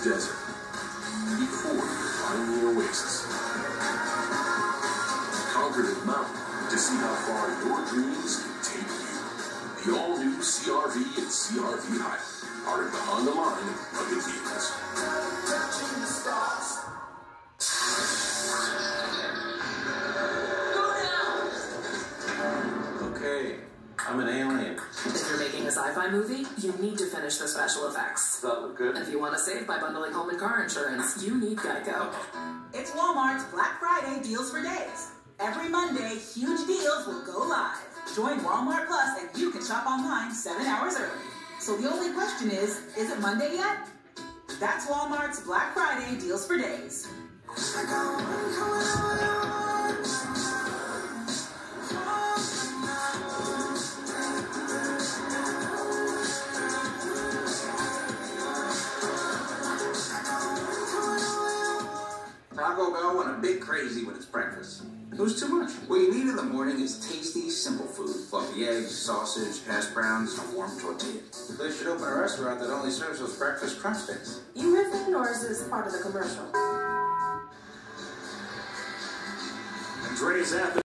desert before you find the oasis. Conquer the mountain to see how far your dreams can take you. The all-new CR-V and CR-V Hybrid are in the Honda line of rugged vehicles. Okay, I'm an alien. If you're making a sci-fi movie, you need to finish the special effects. That look good? If you want to save by bundling home and car insurance, you need Geico. It's Walmart's Black Friday deals for days. Every Monday, huge deals will go live. Join Walmart Plus and you can shop online 7 hours early. So the only question is it Monday yet? That's Walmart's Black Friday deals for days. Taco Bell went a bit crazy with its breakfast. It was too much. What you need in the morning is tasty, simple food. Fluffy eggs, sausage, hash browns, and a warm tortilla. They should open a restaurant that only serves those breakfast crunch sticks. You riffing, or is this part of the commercial? Andrea's app